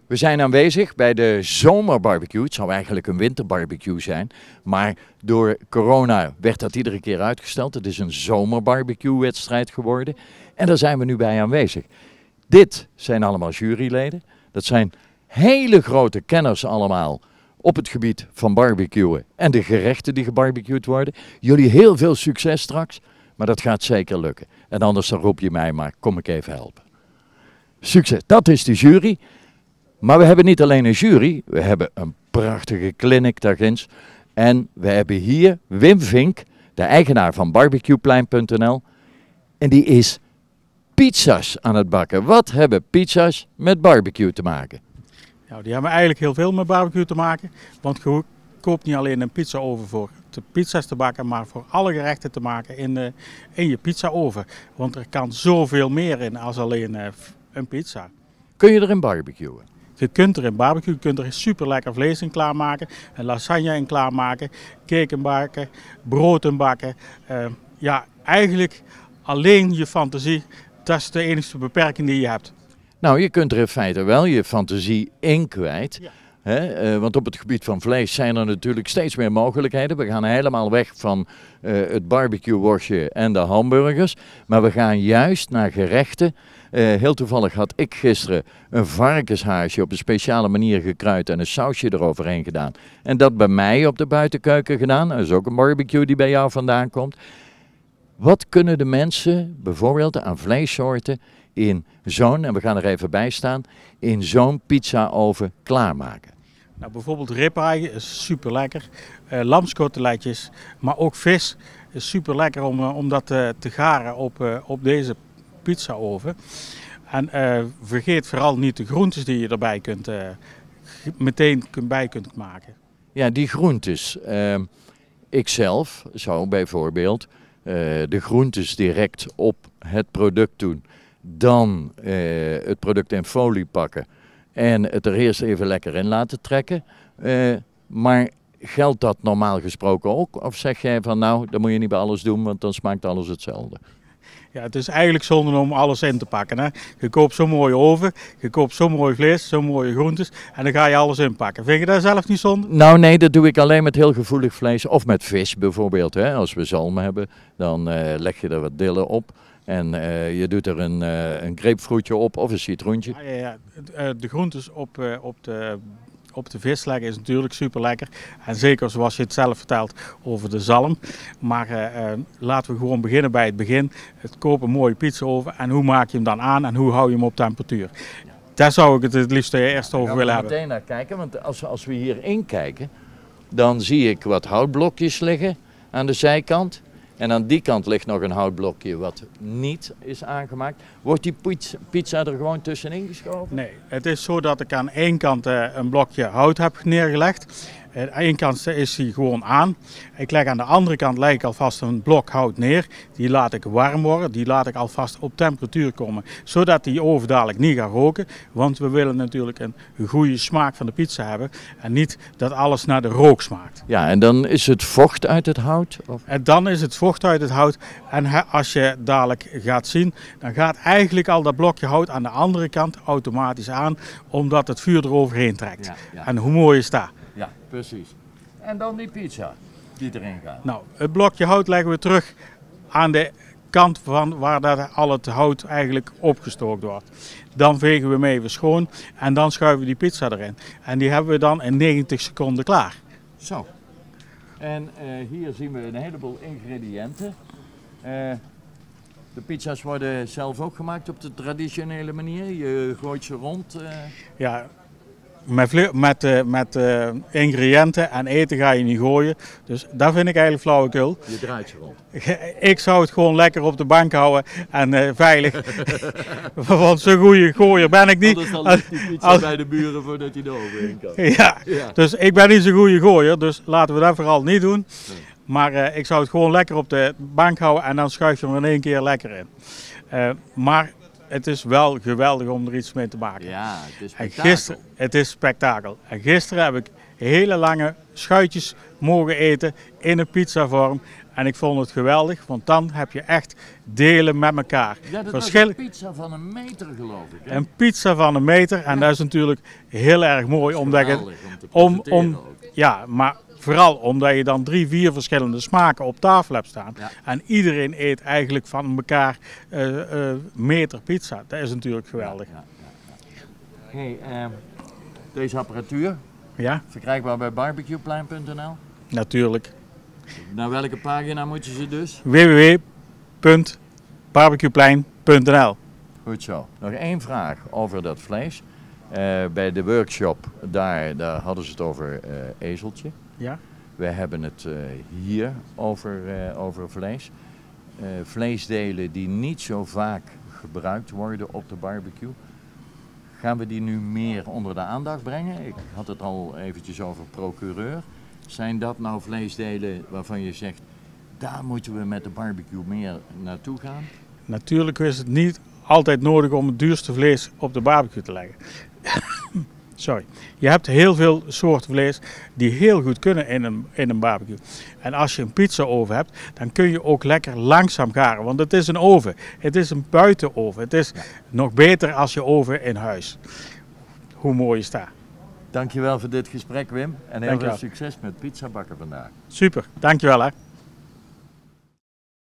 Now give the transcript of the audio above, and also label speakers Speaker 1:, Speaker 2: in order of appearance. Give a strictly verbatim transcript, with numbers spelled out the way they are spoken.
Speaker 1: We zijn aanwezig bij de zomerbarbecue. Het zou eigenlijk een winterbarbecue zijn. Maar door corona werd dat iedere keer uitgesteld. Het is een zomerbarbecue wedstrijd geworden. En daar zijn we nu bij aanwezig. Dit zijn allemaal juryleden. Dat zijn hele grote kenners allemaal op het gebied van barbecuen. En de gerechten die gebarbecued worden. Jullie heel veel succes straks. Maar dat gaat zeker lukken. En anders dan roep je mij maar, kom ik even helpen. Succes. Dat is de jury. Maar we hebben niet alleen een jury, we hebben een prachtige clinic daar ginds. En we hebben hier Wim Vink, de eigenaar van barbecueplein punt n l. En die is pizza's aan het bakken. Wat hebben pizza's met barbecue te maken?
Speaker 2: Nou, die hebben eigenlijk heel veel met barbecue te maken. Want je koopt niet alleen een pizzaoven voor de pizza's te bakken, maar voor alle gerechten te maken in, de, in je pizzaoven. Want er kan zoveel meer in als alleen uh, een pizza.
Speaker 1: Kun je erin barbecuen?
Speaker 2: Je kunt er in barbecue, je kunt er super lekker vlees in klaarmaken, een lasagne in klaarmaken, cake in bakken, brood in bakken. Uh, ja, eigenlijk alleen je fantasie, dat is de enige beperking die je hebt.
Speaker 1: Nou, je kunt er in feite wel je fantasie in kwijt.
Speaker 2: Ja.
Speaker 1: Hè? Uh, want op het gebied van vlees zijn er natuurlijk steeds meer mogelijkheden. We gaan helemaal weg van uh, het barbecue-worstje en de hamburgers. Maar we gaan juist naar gerechten. Uh, heel toevallig had ik gisteren een varkenshaasje op een speciale manier gekruid en een sausje eroverheen gedaan. En dat bij mij op de buitenkeuken gedaan. Dat is ook een barbecue die bij jou vandaan komt. Wat kunnen de mensen bijvoorbeeld aan vleessoorten in zo'n, en we gaan er even bij staan, in zo'n pizzaoven klaarmaken?
Speaker 2: Nou, bijvoorbeeld ribeye is super lekker, uh, lamskoteletjes, maar ook vis is super lekker om, uh, om dat uh, te garen op, uh, op deze pizzaoven. En uh, vergeet vooral niet de groentes die je erbij kunt, uh, meteen bij kunt maken.
Speaker 1: Ja, die groentes. Uh, ik zelf zou bijvoorbeeld uh, de groentes direct op het product doen. Dan uh, het product in folie pakken en het er eerst even lekker in laten trekken. Uh, maar geldt dat normaal gesproken ook? Of zeg jij van nou, dat moet je niet bij alles doen, want dan smaakt alles hetzelfde?
Speaker 2: Ja, het is eigenlijk zonde om alles in te pakken. Hè? Je koopt zo'n mooie oven, je koopt zo'n mooi vlees, zo'n mooie groentes en dan ga je alles inpakken. Vind je dat zelf niet zonde?
Speaker 1: Nou nee, dat doe ik alleen met heel gevoelig vlees of met vis bijvoorbeeld. Hè? Als we zalm hebben, dan uh, leg je er wat dillen op. En uh, je doet er een, uh, een grapefruitje op of een citroentje.
Speaker 2: Ja, ja, ja. De groentes op, uh, op, de, op de vis leggen is natuurlijk super lekker. En zeker zoals je het zelf vertelt over de zalm. Maar uh, uh, laten we gewoon beginnen bij het begin. Het kopen een mooie pizzaoven en hoe maak je hem dan aan en hoe hou je hem op temperatuur. Ja. Daar zou ik het het liefst eerst over willen hebben.
Speaker 1: Daar gaan we meteen naar kijken, want als, als we hierin kijken, dan zie ik wat houtblokjes liggen aan de zijkant. En aan die kant ligt nog een houtblokje wat niet is aangemaakt. Wordt die pizza er gewoon tussenin geschoven?
Speaker 2: Nee, het is zo dat ik aan één kant uh, een blokje hout heb neergelegd. Aan de ene kant is hij gewoon aan. Ik leg aan de andere kant leg ik alvast een blok hout neer. Die laat ik warm worden. Die laat ik alvast op temperatuur komen. Zodat die oven dadelijk niet gaat roken. Want we willen natuurlijk een goede smaak van de pizza hebben. En niet dat alles naar de rook smaakt.
Speaker 1: Ja, en dan is het vocht uit het hout? Of?
Speaker 2: En dan is het vocht uit het hout. En als je dadelijk gaat zien, dan gaat eigenlijk al dat blokje hout aan de andere kant automatisch aan. Omdat het vuur eroverheen trekt. Ja, ja. En hoe mooi is dat?
Speaker 1: Ja, precies. En dan die pizza die erin gaat.
Speaker 2: Nou, het blokje hout leggen we terug aan de kant van waar dat al het hout eigenlijk opgestookt wordt. Dan vegen we hem even schoon en dan schuiven we die pizza erin. En die hebben we dan in negentig seconden klaar.
Speaker 1: Zo. En uh, hier zien we een heleboel ingrediënten. Uh, de pizza's worden zelf ook gemaakt op de traditionele manier. Je gooit ze rond. Uh...
Speaker 2: Ja. Met, met, uh, met uh, ingrediënten en eten ga je niet gooien. Dus dat vind ik eigenlijk flauwekul.
Speaker 1: Je draait ze rond.
Speaker 2: Ik zou het gewoon lekker op de bank houden en uh, veilig. Want zo'n goede gooier ben ik niet.
Speaker 1: Anders dan ligt die pizza als... bij de buren voordat hij de oven in kan.
Speaker 2: Ja, ja, dus ik ben niet zo'n goede gooier. Dus laten we dat vooral niet doen. Nee. Maar uh, ik zou het gewoon lekker op de bank houden en dan schuif je hem in één keer lekker in. Uh, maar... Het is wel geweldig om er iets mee te maken.
Speaker 1: Ja, het is spektakel.
Speaker 2: En gisteren, het is spektakel. En gisteren heb ik hele lange schuitjes mogen eten in een pizzavorm. En ik vond het geweldig, want dan heb je echt delen met elkaar.
Speaker 1: Ja, dat
Speaker 2: Verschil...
Speaker 1: was een pizza van een meter geloof ik. Hè?
Speaker 2: Een pizza van een meter en
Speaker 1: Ja.
Speaker 2: dat is natuurlijk heel erg mooi. Omdat je,
Speaker 1: Geweldig om te
Speaker 2: om,
Speaker 1: presenteren
Speaker 2: om,
Speaker 1: ook.
Speaker 2: ja, maar vooral omdat je dan drie, vier verschillende smaken op tafel hebt staan.
Speaker 1: Ja.
Speaker 2: En iedereen eet eigenlijk van elkaar uh, uh, meter pizza. Dat is natuurlijk geweldig.
Speaker 1: Ja, ja, ja. Hey, uh, deze apparatuur,
Speaker 2: Ja,
Speaker 1: verkrijgbaar bij barbecueplein punt n l.
Speaker 2: natuurlijk.
Speaker 1: Naar welke pagina moet je ze dus?
Speaker 2: w w w punt barbecueplein punt n l.
Speaker 1: Goed zo. Nog één vraag over dat vlees. Uh, bij de workshop, daar, daar hadden ze het over uh, ezeltje.
Speaker 2: Ja.
Speaker 1: We hebben het uh, hier over, uh, over vlees. Uh, vleesdelen die niet zo vaak gebruikt worden op de barbecue. Gaan we die nu meer onder de aandacht brengen? Ik had het al eventjes over procureur. Zijn dat nou vleesdelen waarvan je zegt, daar moeten we met de barbecue meer naartoe gaan?
Speaker 2: Natuurlijk is het niet altijd nodig om het duurste vlees op de barbecue te leggen. Sorry. Je hebt heel veel soorten vlees die heel goed kunnen in een, in een barbecue. En als je een pizza oven hebt, dan kun je ook lekker langzaam garen. Want het is een oven. Het is een buitenoven. Het is
Speaker 1: Ja.
Speaker 2: nog beter als je oven in huis. Hoe mooi is dat?
Speaker 1: Dankjewel voor dit gesprek, Wim. En heel
Speaker 2: Dankjewel.
Speaker 1: veel succes met pizza bakken vandaag.
Speaker 2: Super. Dankjewel hè.